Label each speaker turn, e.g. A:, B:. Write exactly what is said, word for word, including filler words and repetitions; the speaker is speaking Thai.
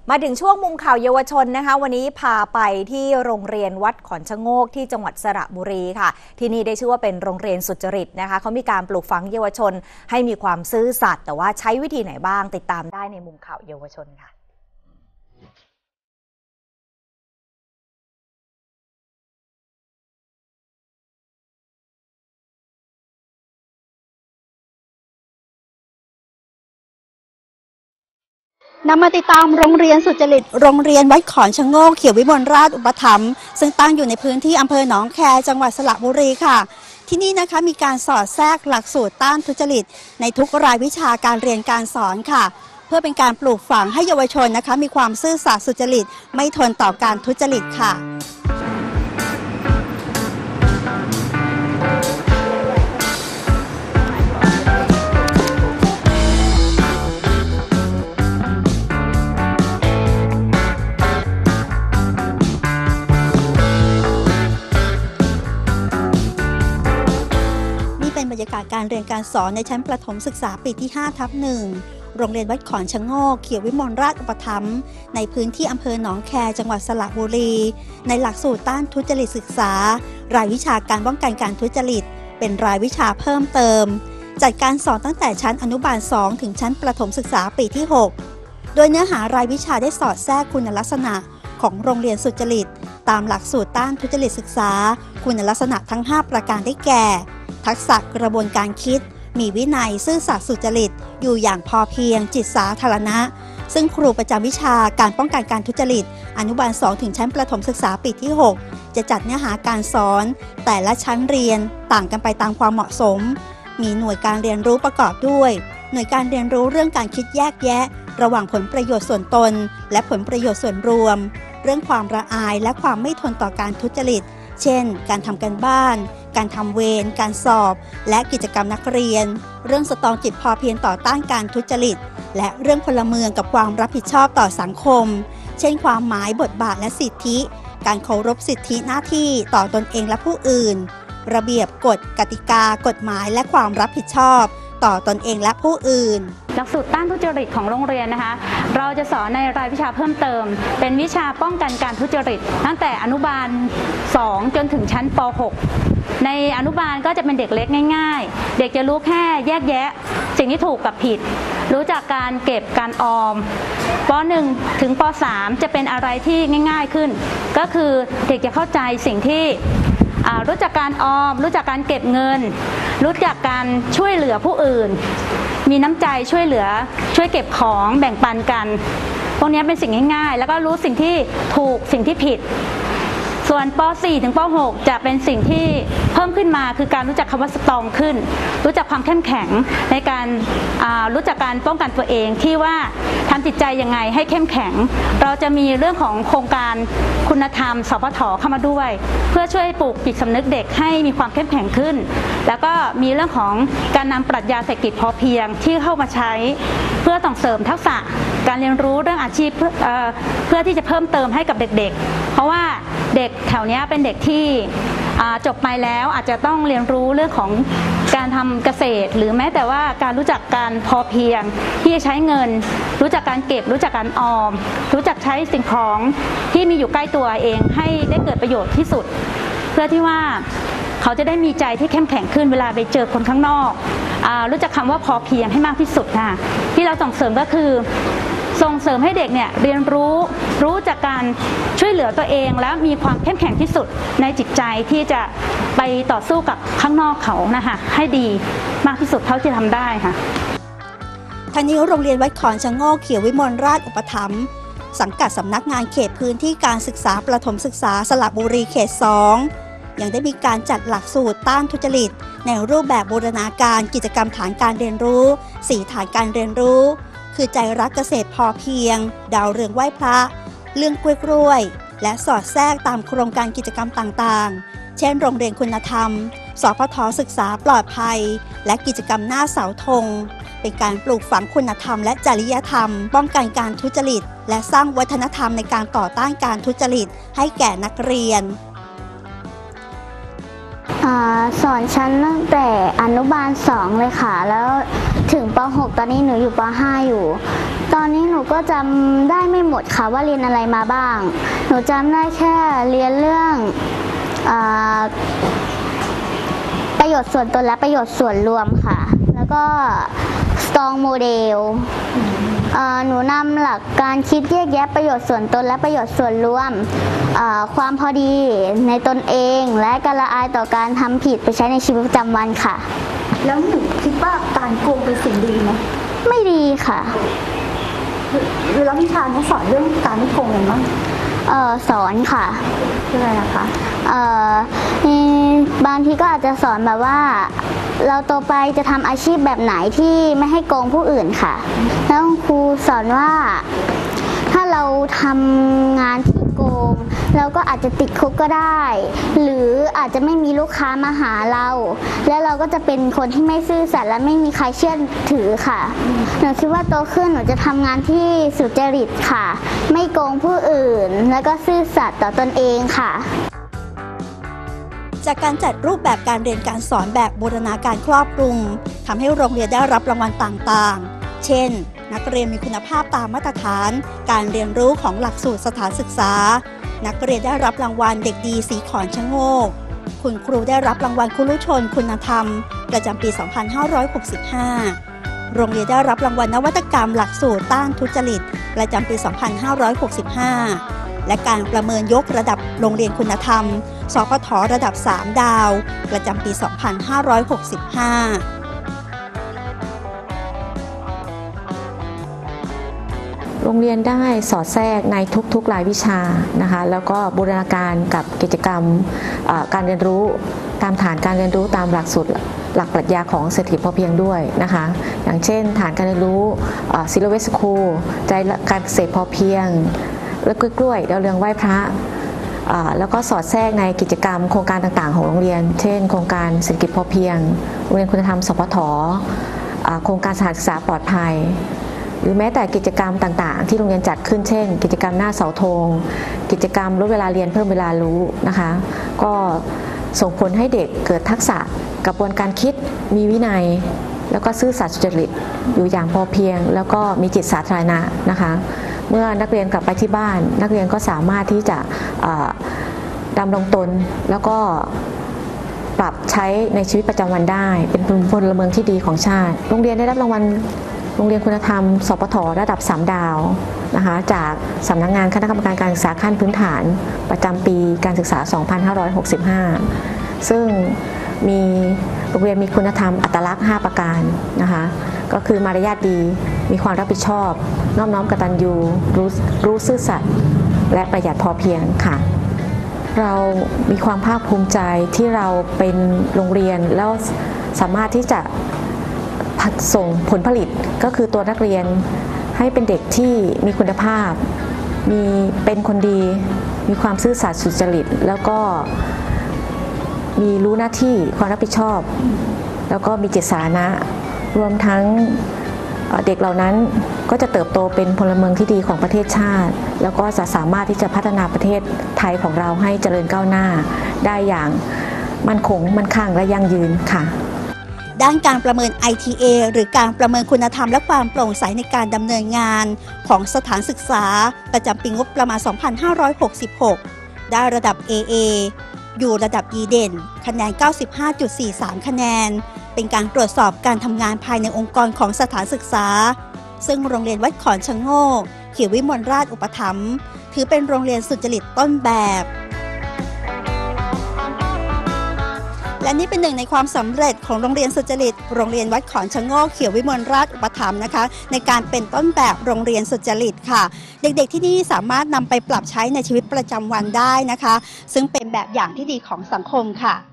A: มาถึงช่วงมุมข่าวเยาวชนนะคะวันนี้พาไปที่โรงเรียนวัดขอนชะโงกที่จังหวัดสระบุรีค่ะที่นี่ได้ชื่อว่าเป็นโรงเรียนสุจริตนะคะเขามีการปลูกฝังเยาวชนให้มีความซื่อสัตย์แต่ว่าใช้วิธีไหนบ้างติดตามได้ในมุมข่าวเยาวชนค่ะ
B: นำมาติดตามโรงเรียนสุจริตโรงเรียนวัดขอนชะโงกเขียววิมลราชอุปถัมภ์ซึ่งตั้งอยู่ในพื้นที่อำเภอหนองแคจังหวัดสระบุรีค่ะที่นี่นะคะมีการสอดแทรกหลักสูตรต้านทุจริตในทุกรายวิชาการเรียนการสอนค่ะเพื่อเป็นการปลูกฝังให้เยาวชนนะคะมีความซื่อสัตย์สุจริตไม่ทนต่อการทุจริตค่ะบรรยากาศการเรียนการสอนในชั้นประถมศึกษาปีที่ ห้าทับหนึ่ง โรงเรียนวัดขอนชะโงกเขียววิมลราชอุปถัมภ์ในพื้นที่อำเภอหนองแคจังหวัดสระบุรีในหลักสูตรต้านทุจริตศึกษารายวิชาการป้องกันการทุจริตเป็นรายวิชาเพิ่มเติมจัดการสอนตั้งแต่ชั้นอนุบาลสองถึงชั้นประถมศึกษาปีที่หกโดยเนื้อหารายวิชาได้สอดแทรกคุณลักษณะของโรงเรียนสุจริตตามหลักสูตรต้านทุจริตศึกษาคุณลักษณะทั้งห้าประการได้แก่ทักษะกระบวนการคิดมีวินัยซื่อสัตย์สุจริตอยู่อย่างพอเพียงจิตสาธารณะซึ่งครูประจำวิชาการป้องกันการทุจริตอนุบาลสองถึงชั้นประถมศึกษาปีที่หกจะจัดเนื้อหาการสอนแต่ละชั้นเรียนต่างกันไปตามความเหมาะสมมีหน่วยการเรียนรู้ประกอบด้วยหน่วยการเรียนรู้เรื่องการคิดแยกแยะระหว่างผลประโยชน์ส่วนตนและผลประโยชน์ส่วนรวมเรื่องความละอายและความไม่ทนต่อการทุจริตเช่นการทำการบ้านการทำเวรการสอบและกิจกรรมนักเรียนเรื่องสตรองจิตพอเพียงต่อต้านการทุจริตและเรื่องพลเมืองกับความรับผิดชอบต่อสังคมเช่นความหมายบทบาทและสิทธิการเคารพสิทธิหน้าที่ต่อตนเองและผู้อื่นระเบียบกฎกติกากฎหมายและความรับผิดชอบต่อตนเองและผู้อื่น
C: หลักสูตรต้านทุจริตของโรงเรียนนะคะเราจะสอนในรายวิชาเพิ่มเติมเป็นวิชาป้องกันการทุจริตตั้งแต่อนุบาลสองจนถึงชั้นป หกในอนุบาลก็จะเป็นเด็กเล็กง่ายๆเด็กจะรู้แค่แยกแยะสิ่งที่ถูกกับผิดรู้จักการเก็บการออมป หนึ่งถึงป สามจะเป็นอะไรที่ง่ายๆขึ้นก็คือเด็กจะเข้าใจสิ่งที่รู้จักการออมรู้จักการเก็บเงินรู้จักการช่วยเหลือผู้อื่นมีน้ำใจช่วยเหลือช่วยเก็บของแบ่งปันกันพวกนี้เป็นสิ่งง่ายๆแล้วก็รู้สิ่งที่ถูกสิ่งที่ผิดส่วนป สี่ถึงป หกจะเป็นสิ่งที่เพิ่มขึ้นมาคือการรู้จักคำว่าสตรองขึ้นรู้จักความเข้มแข็งในการรู้จักการป้องกันตัวเองที่ว่าทำจิตใจยังไงให้เข้มแข็งเราจะมีเรื่องของโครงการคุณธรรมสพทเข้ามาด้วยเพื่อช่วยปลูกจิตสำนึกเด็กให้มีความเข้มแข็งขึ้นแล้วก็มีเรื่องของการนำปรัชญาเศรษฐกิจพอเพียงที่เข้ามาใช้เพื่อส่งเสริมทักษะการเรียนรู้เรื่องอาชีพเอ่อเพื่อที่จะเพิ่มเติมให้กับเด็กๆเพราะว่าเด็กแถวนี้เป็นเด็กที่จบไปแล้วอาจจะต้องเรียนรู้เรื่องของการทำเกษตรหรือแม้แต่ว่าการรู้จักการพอเพียงที่จะใช้เงินรู้จักการเก็บรู้จักการออมรู้จักใช้สิ่งของที่มีอยู่ใกล้ตัวเองให้ได้เกิดประโยชน์ที่สุดเพื่อที่ว่าเขาจะได้มีใจที่เข้มแข็งขึ้นเวลาไปเจอคนข้างนอกรู้จักคำว่าพอเพียงให้มากที่สุดค่ะที่เราส่งเสริมก็คือส่งเสริมให้เด็กเนี่ยเรียนรู้รู้จากการช่วยเหลือตัวเองแล้วมีความเข้มแข็งที่สุดในจิตใจที่จะไปต่อสู้กับข้างนอกเขานะคะให้ดีมากที่สุดเท่าที่ทำได้ค่ะ
B: ทางนี้โรงเรียนวัดขอนชะโงกเขียววิมลราชอุปถัมภ์สังกัดสำนักงานเขตพื้นที่การศึกษาประถมศึกษาสระบุรีเขตสองยังได้มีการจัดหลักสูตรต้านทุจริตในรูปแบบบูรณาการกิจกรรมฐานการเรียนรู้สี่ฐานการเรียนรู้คือใจรักเกษตรพอเพียงดาวเรืองไหว้พระเรื่องกล้วยกล้วยและสอดแทรกตามโครงการกิจกรรมต่างๆเช่นโรงเรียนคุณธรรมสพทศึกษาปลอดภัยและกิจกรรมหน้าเสาธงเป็นการปลูกฝังคุณธรรมและจริยธรรมป้องกันการทุจริตและสร้างวัฒนธรรมในการต่อต้านการทุจริตให้แก่นักเรียน
D: อ่าสอนชั้นตั้งแต่อนุบาลสองเลยค่ะแล้วถึงป หก ตอนนี้หนูอยู่ป ห้า อยู่ตอนนี้หนูก็จำได้ไม่หมดค่ะว่าเรียนอะไรมาบ้างหนูจำได้แค่เรียนเรื่องอ่าประโยชน์ส่วนตนและประโยชน์ส่วนรวมค่ะแล้วก็ strong model หนูนำหลักการคิดแยกแยะประโยชน์ส่วนตนและประโยชน์ส่วนรวมความพอดีในตนเองและการละอายต่อการทำผิดไปใช้ในชีวิตประจำวันค่ะ
B: แล้วหนูคิดว่าการโกงเป็นสิ่งดีไหม
D: ไม่ดีค่ะ
B: แล้ววิชานี้สอนเรื่องการไม่โกงยังไงบ้าง
D: เออสอนค่ะ
B: คืออะไรนะคะ
D: เออบางทีก็อาจจะสอนแบบว่าเราโตไปจะทำอาชีพแบบไหนที่ไม่ให้โกงผู้อื่นค่ะแล้วครูสอนว่าถ้าเราทำงานที่โกงเราก็อาจจะติดคุกก็ได้หรืออาจจะไม่มีลูกค้ามาหาเราแล้วเราก็จะเป็นคนที่ไม่ซื่อสัตย์และไม่มีใครเชื่อถือค่ะหนูคิดว่าโตขึ้นหนูจะทำงานที่สุจริตค่ะไม่โกงผู้อื่นแล้วก็ซื่อสัตย์ต่อตนเองค่ะ
B: จากการจัดรูปแบบการเรียนการสอนแบบบูรณาการครอบคลุมทำให้โรงเรียนได้รับรางวัลต่างๆเช่นนักเรียนมีคุณภาพตามมาตรฐานการเรียนรู้ของหลักสูตรสถานศึกษานักเรียนได้รับรางวัลเด็กดีสีขอนชะโงกคุณครูได้รับรางวัลครุชนคุณธรรมประจำปี สองพันห้าร้อยหกสิบห้า โรงเรียนได้รับรางวัลนวัตกรรมหลักสูตรต้านทุจริตประจำปี สองพันห้าร้อยหกสิบห้า และการประเมินยกระดับโรงเรียนคุณธรรมสพทระดับสามดาวประจำปี สองพันห้าร้อยหกสิบห้า
E: โรงเรียนได้สอดแทรกในทุกๆรายวิชานะคะแล้วก็บูรณาการกับกิจกรรมการเรียนรู้ตามฐานการเรียนรู้ตามหลักสูตรหลักปรัชญาของเศรษฐกิจพอเพียงด้วยนะคะอย่างเช่นฐานการเรียนรู้ซิโลเวสคูลใจการเกษตรพอเพียงแล้วกล้วยดาวเรืองไหว้พระแล้วก็สอดแทรกในกิจกรรมโครงการต่างๆของโรงเรียนเช่นโครงการเศรษฐกิจพอเพียงโรงเรียนคุณธรรมสพทโครงการสถานศึกษาปลอดภัยหรือแม้แต่กิจกรรมต่างๆที่โรงเรียนจัดขึ้นเช่นกิจกรรมหน้าเสาธงกิจกรรมลดเวลาเรียนเพิ่มเวลารู้นะคะก็ส่งผลให้เด็กเกิดทักษะกระบวนการคิดมีวินัยแล้วก็ซื่อสัตย์สุจริตอยู่อย่างพอเพียงแล้วก็มีจิตสาธารณะนะคะเมื่อนักเรียนกลับไปที่บ้านนักเรียนก็สามารถที่จะดำรงตนแล้วก็ปรับใช้ในชีวิตประจำวันได้เป็นพลเมืองที่ดีของชาติโรงเรียนได้รับรางวัลโรงเรียนคุณธรรมสพทระดับสามดาวนะคะจากสำนักงานคณะกรรมการการศึกษาขั้นพื้นฐานประจำปีการศึกษา สองพันห้าร้อยหกสิบห้า ซึ่งมีโรงเรียนมีคุณธรรมอัตลักษณ์ห้าประการนะคะก็คือมารยาทดีมีความรับผิดชอบน้อมน้อมกตัญญูรู้รู้ซื่อสัตย์และประหยัดพอเพียงค่ะเรามีความภาคภูมิใจที่เราเป็นโรงเรียนแล้วสามารถที่จะส่งผลผลิตก็คือตัวนักเรียนให้เป็นเด็กที่มีคุณภาพมีเป็นคนดีมีความซื่อสัตย์สุจริตแล้วก็มีรู้หน้าที่ความรับผิดชอบแล้วก็มีจิตสาธารณะรวมทั้งเด็กเหล่านั้นก็จะเติบโตเป็นพลเมืองที่ดีของประเทศชาติแล้วก็จะสามารถที่จะพัฒนาประเทศไทยของเราให้เจริญก้าวหน้าได้อย่างมั่นคงมั่นคงและยั่งยืนค่ะ
B: ด้านการประเมิน ไอ ที เอ หรือการประเมินคุณธรรมและความโปร่งใสในการดำเนินงานของสถานศึกษาประจำปีงบประมาณ สองพันห้าร้อยหกสิบหก ได้ระดับ เอ เอ อยู่ระดับดีเด่นคะแนน เก้าสิบห้าจุดสี่สาม คะแนนเป็นการตรวจสอบการทำงานภายในองค์กรของสถานศึกษาซึ่งโรงเรียนวัดขอนชะโงกเขียววิมลราชอุปถัมภ์ถือเป็นโรงเรียนสุจริตต้นแบบและนี่เป็นหนึ่งในความสำเร็จของโรงเรียนสุจริตโรงเรียนวัดขอนชะโงกเขียววิมลราชอุปถัมภ์นะคะในการเป็นต้นแบบโรงเรียนสุจริตค่ะเด็กๆที่นี่สามารถนำไปปรับใช้ในชีวิตประจำวันได้นะคะซึ่งเป็นแบบอย่างที่ดีของสังคมค่ะ